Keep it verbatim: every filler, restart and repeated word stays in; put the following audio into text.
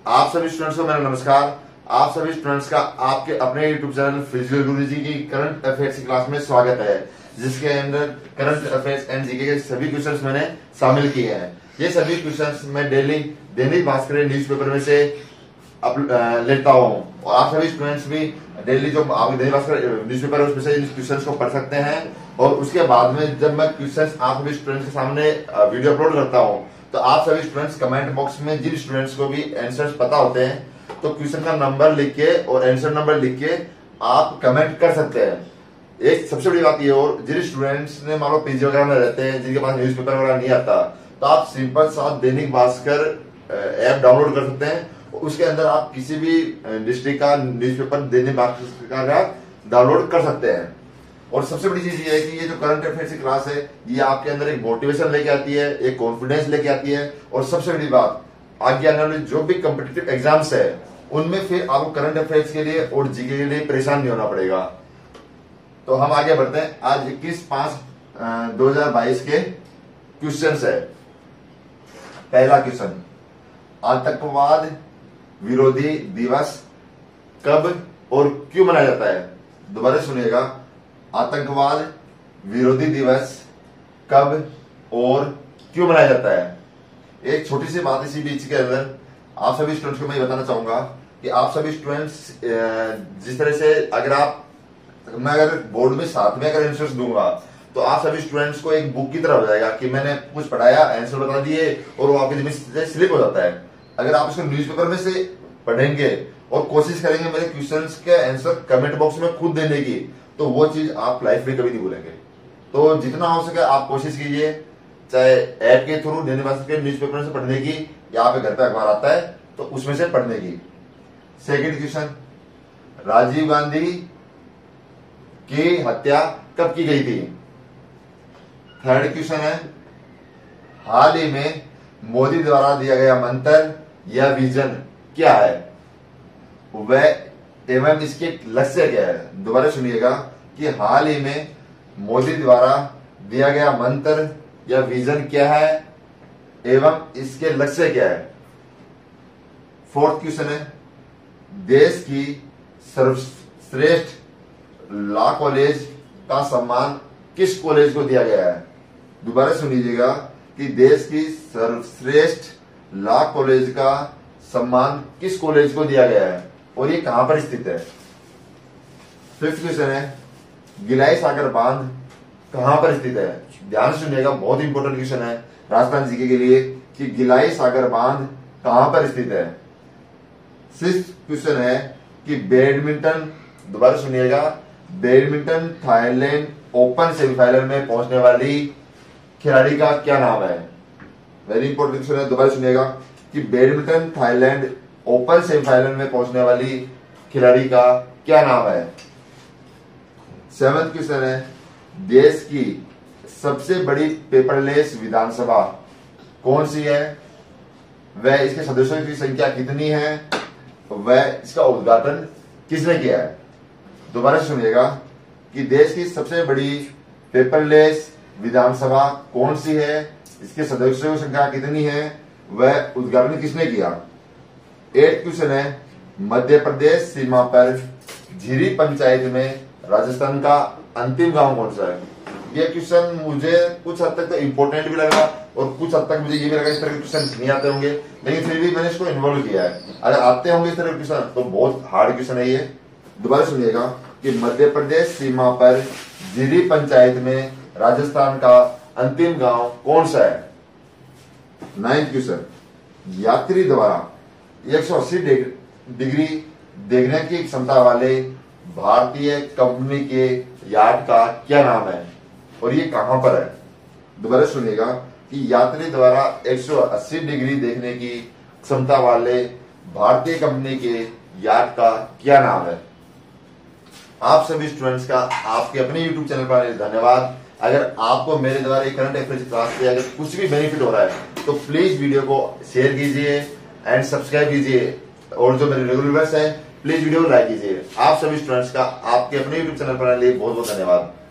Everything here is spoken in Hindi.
आप सभी स्टूडेंट्स को मेरा नमस्कार। आप सभी स्टूडेंट्स का आपके अपने यूट्यूब चैनल फिजिकल गुरुजी की करंट अफेयर्स की क्लास में स्वागत है, जिसके अंदर करंट अफेयर्स एंड जीके के सभी क्वेश्चंस मैंने शामिल किए हैं। ये सभी क्वेश्चंस मैं डेली दैनिक भास्कर न्यूज़पेपर में से लेता हूँ और आप सभी स्टूडेंट्स भी डेली जो आप दैनिक भास्कर न्यूज़पेपर है उसमें से इन क्वेश्चंस को पढ़ सकते हैं। और उसके बाद में जब मैं क्वेश्चंस आप सभी स्टूडेंट्स के सामने वीडियो अपलोड करता हूँ तो आप सभी स्टूडेंट्स कमेंट बॉक्स में जिन स्टूडेंट्स को भी आंसर्स पता होते हैं तो क्वेश्चन का नंबर लिख के और आंसर नंबर लिख के आप कमेंट कर सकते हैं। एक सबसे बड़ी बात ये, और जिन स्टूडेंट्स ने मान लो पीजी वगैरह में रहते हैं, जिनके पास न्यूज़पेपर वगैरह नहीं आता, तो आप सिंपल सा दैनिक भास्कर ऐप डाउनलोड कर सकते हैं। उसके अंदर आप किसी भी डिस्ट्रिक्ट का न्यूज़पेपर दैनिक भास्कर का डाउनलोड कर सकते हैं। और सबसे बड़ी चीज ये है कि ये जो करंट अफेयर्स की क्लास है ये आपके अंदर एक मोटिवेशन लेके आती है, एक कॉन्फिडेंस लेके आती है। और सबसे बड़ी बात, आगे आने वाले जो भी कॉम्पिटिटिव एग्जाम्स है उनमें फिर आपको करंट अफेयर्स के लिए और जीके के लिए परेशान नहीं होना पड़ेगा। तो हम आगे बढ़ते हैं। आज इक्कीस पांच दो हजार बाईस के क्वेश्चन है। पहला क्वेश्चन, आतंकवाद विरोधी दिवस कब और क्यों मनाया जाता है? दोबारा सुनिएगा, आतंकवाद विरोधी दिवस कब और क्यों मनाया जाता है? एक छोटी सी बात इसी बीच के अंदर आप सभी स्टूडेंट्स को मैं ये बताना चाहूंगा कि आप सभी स्टूडेंट्स जिस तरह से अगर आप मैं अगर बोर्ड में साथ में अगर आंसर्स दूंगा तो आप सभी स्टूडेंट्स को एक बुक की तरह हो जाएगा कि मैंने कुछ पढ़ाया, आंसर बता दिए और वो आपके दिमाग से स्लिप हो जाता है। अगर आप उसको न्यूज़पेपर में से पढ़ेंगे और कोशिश करेंगे मेरे क्वेश्चंस के आंसर कमेंट बॉक्स में खुद देने की, तो वो चीज आप लाइफ में कभी नहीं भूलेंगे। तो जितना हो सके आप कोशिश कीजिए, चाहे ऐप के थ्रू दैनिक भास्कर के न्यूज़पेपर से पढ़ने की या आप घर पे अखबार आता है तो उसमें से पढ़ने की। सेकंड क्वेश्चन, राजीव गांधी की हत्या कब की गई थी? थर्ड क्वेश्चन है, हाल ही में मोदी द्वारा दिया गया मंत्र या विजन क्या है वह एवं इसके लक्ष्य क्या है? दोबारा सुनिएगा कि हाल ही में मोदी द्वारा दिया गया मंत्र या विजन क्या है एवं इसके लक्ष्य क्या है? फोर्थ क्वेश्चन है, देश की सर्वश्रेष्ठ लॉ कॉलेज का सम्मान किस कॉलेज को दिया गया है? दोबारा सुन लीजिएगा कि देश की सर्वश्रेष्ठ लॉ कॉलेज का सम्मान किस कॉलेज को दिया गया है और ये कहां पर स्थित है? फिफ्थ क्वेश्चन है, गिलाई सागर बांध कहां पर स्थित है? ध्यान सुनिएगा, बहुत इंपॉर्टेंट क्वेश्चन है राजस्थान जीके के लिए कि गिलाई सागर बांध कहां पर स्थित है। सिक्स्थ क्वेश्चन है कि बैडमिंटन, दोबारा सुनिएगा, बैडमिंटन थाईलैंड ओपन सेमीफाइनल में पहुंचने वाली खिलाड़ी का क्या नाम है? वेरी इंपॉर्टेंट क्वेश्चन है, दोबारा सुनिएगा कि बैडमिंटन थाईलैंड ओपन सेमीफाइनल में पहुंचने वाली खिलाड़ी का क्या नाम है? सेवंथ क्वेश्चन है, देश की सबसे बड़ी पेपरलेस विधानसभा कौन सी है? वह इसके सदस्यों की संख्या कितनी है? वह इसका उद्घाटन किसने किया है? दोबारा सुनिएगा कि देश की सबसे बड़ी पेपरलेस विधानसभा कौन सी है, इसके सदस्यों की संख्या कितनी है, वह उद्घाटन किसने किया? एट क्वेश्चन है, मध्य प्रदेश सीमा पर झिरी पंचायत में राजस्थान का अंतिम गांव कौन सा है? ये क्वेश्चन मुझे कुछ हद तक तो इम्पोर्टेंट भी लगा और कुछ हद तक मुझे ये भी लगा इस तरह के क्वेश्चन नहीं आते होंगे, लेकिन फिर भी मैंने इसको इन्वॉल्व किया है। अगर आते होंगे इस तरह के क्वेश्चन तो बहुत हार्ड क्वेश्चन है ये। दोबारा सुनिएगा कि मध्य प्रदेश सीमा पर झिरी पंचायत में राजस्थान का अंतिम गांव कौन सा है? नाइन्थ क्वेश्चन, यात्री द्वारा एक सौ अस्सी डिग्री देखने की क्षमता वाले भारतीय कंपनी के यार्ड का क्या नाम है और ये कहां पर है? दोबारा सुनिएगा कि यात्री द्वारा एक सौ अस्सी डिग्री देखने की क्षमता वाले भारतीय कंपनी के यार्ड का क्या नाम है? आप सभी स्टूडेंट्स का आपके अपने यूट्यूब चैनल पर धन्यवाद। अगर आपको मेरे द्वारा करंट अफेयर्स क्लास से अगर कुछ भी बेनिफिट हो रहा है तो प्लीज वीडियो को शेयर कीजिए एंड सब्सक्राइब कीजिए, और जो मेरे रेगुलर व्यूअर्स हैं प्लीज वीडियो को लाइक कीजिए। आप सभी स्टूडेंट्स का आपके अपने यूट्यूब चैनल पर लिए बहुत बहुत धन्यवाद।